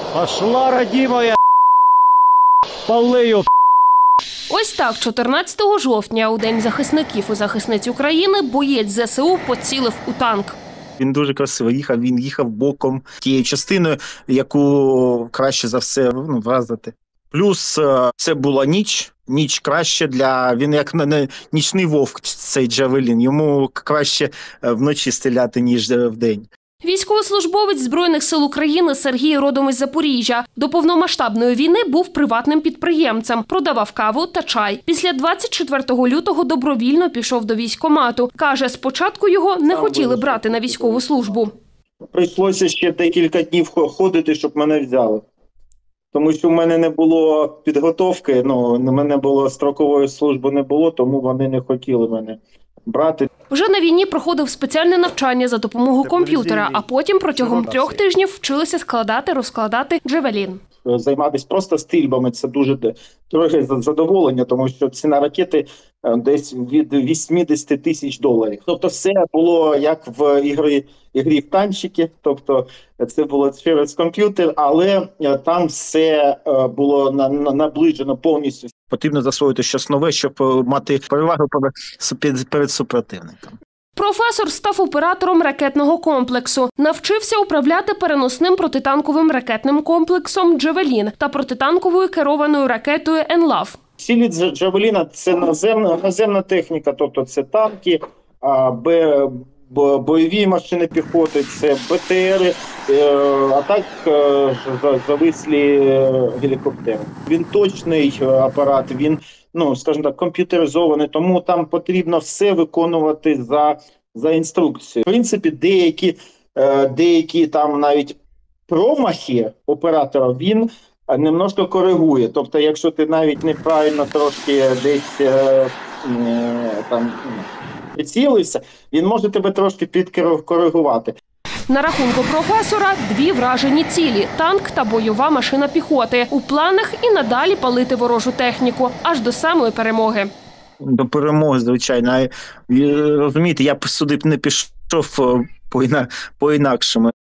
Пошла, родимая, полию. Ось так 14 жовтня, у День захисників і захисниць України, боєць ЗСУ поцілив у танк. Він дуже красиво їхав, він їхав боком тією частиною, яку краще за все вразити. Плюс це була ніч краще він як нічний вовк, цей Джавелін, йому краще вночі стріляти, ніж вдень. Військовослужбовець Збройних сил України Сергій родом із Запоріжжя. До повномасштабної війни був приватним підприємцем, продавав каву та чай. Після 24 лютого добровільно пішов до військкомату. Каже, спочатку його не хотіли брати на військову службу. Прийшлося ще декілька днів ходити, щоб мене взяли. Тому що в мене не було підготовки, в мене було строкової служби не було, тому вони не хотіли мене брати. Вже на війні проходив спеціальне навчання за допомогою комп'ютера, а потім протягом 3 тижнів вчилися складати, розкладати Джавелін. Займатися просто стрільбами – це дуже дороге задоволення, тому що ціна ракети десь від $80 тисяч. Тобто все було як в ігрі в танчики, тобто це було через комп'ютер, але там все було наближено повністю. Потрібно засвоїти щось нове, щоб мати перевагу перед супротивником. Професор став оператором ракетного комплексу. Навчився управляти переносним протитанковим ракетним комплексом «Джавелін» та протитанковою керованою ракетою «Енлав». Цілі «Джавеліна» – це наземна техніка, тобто це танки, бойові машини піхоти, це БТРи, а так завислі гелікоптери. Він точний апарат, він, скажімо так, комп'ютеризований, тому там потрібно все виконувати за інструкцією. В принципі, деякі там навіть промахи оператора він немножко коригує. Тобто, якщо ти навіть неправильно трошки десь прицілився, він може тебе трошки підкоригувати. На рахунку професора 2 вражені цілі – танк та бойова машина піхоти. У планах і надалі палити ворожу техніку, аж до самої перемоги. До перемоги, звичайно. Розумієте, я б сюди не пішов по-інакшому.